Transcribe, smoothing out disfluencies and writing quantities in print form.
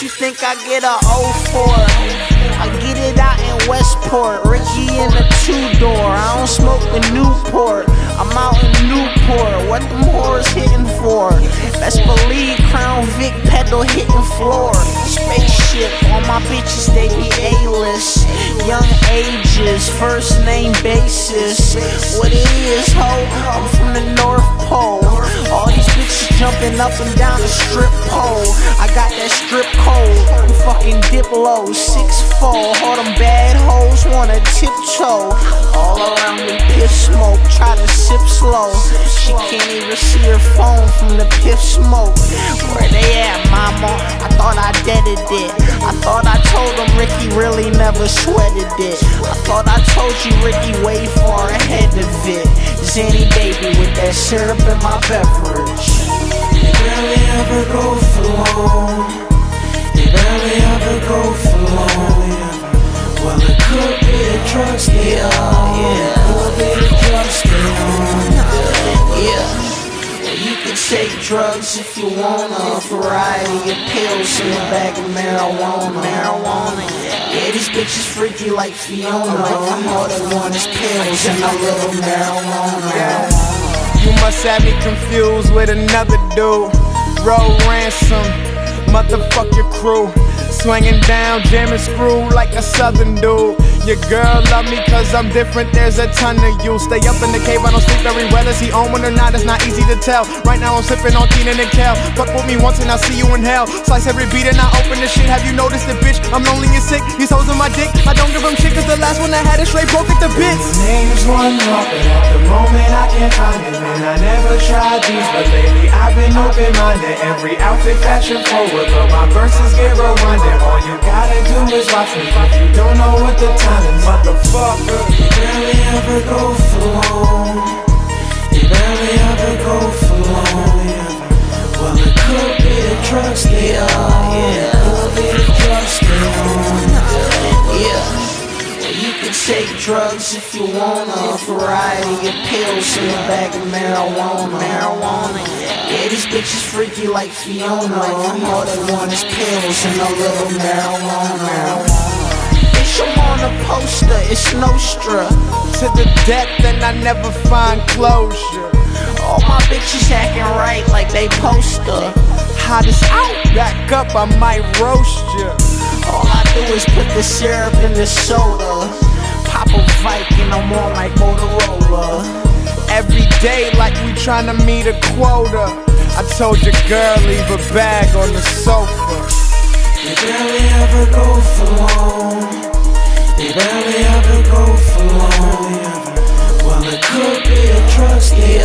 you think I get a O for? I get it out in Westport, Ricky in the 2-door. I don't smoke the Newport, I'm out in Newport. What them whores hitting for? Best believe Crown Vic pedal hitting floor. Spaceship, all my bitches they be A-list. Young ages, first name basis. What it is, ho? I'm from the North Pole. All these bitches jumping up and down the strip pole. I got that strip code, I'm fucking Diplo, 6'4". All them bad hoes wanna tiptoe. All around me piff smoke, try to sip slow. She can't even see her phone from the piff smoke. Where they at, mama? I thought I deaded it. I thought I told them Ricky really never sweated it. I thought I told you Ricky way far ahead of it. Zanny baby with that syrup in my beverage. They barely ever go for long. They barely ever go for long. Well, it could be the drugs they on. It could be the drugs they on. Yeah. You can take drugs if you wanna. A variety of pills in a bag of marijuana. Yeah, these bitches freaky like Fiona. All they want is pills and a little marijuana. You must have me confused with another dude. Roll ransom, motherfuck your crew. Swinging down, jamming screw like a southern dude. Your girl love me cause I'm different, there's a ton of you. Stay up in the cave, I don't sleep very well. Is he on one or not, it's not easy to tell. Right now I'm sipping on Keenan and Kel. Fuck with me once and I'll see you in hell. Slice every beat and I open the shit. Have you noticed it, bitch? I'm lonely and sick, these hoes on my dick. I don't give them shit cause the last one I had it straight broke at the bits. Names one off, but at the moment I can't find it. Man, I never tried these, but lately I've been open-minded. Every outfit fashion forward, but my verses get rewinded. All you gotta do is watch me if you don't know what the time is, motherfucker. They barely ever go for long. They barely ever go for long. Well, it could be the drugs they on. It could be the drugs they on. Yeah. You can take drugs if you wanna. A variety of pills in a bag of marijuana. Yeah, these bitches freaky like Fiona. All they want is pills and a little marijuana. Bitch, I'm on a poster, it's Nostra. To the depth and I never find closure. All my bitches acting right like they poster. Hottest out, back up, I might roast ya. All I do is put the syrup in the soda. Pop a Viking, I'm on like Motorola. Every day like we tryna meet a quota. I told your girl leave a bag on the sofa. They barely ever go for long. They barely ever go for long. Well, it could be the drugs they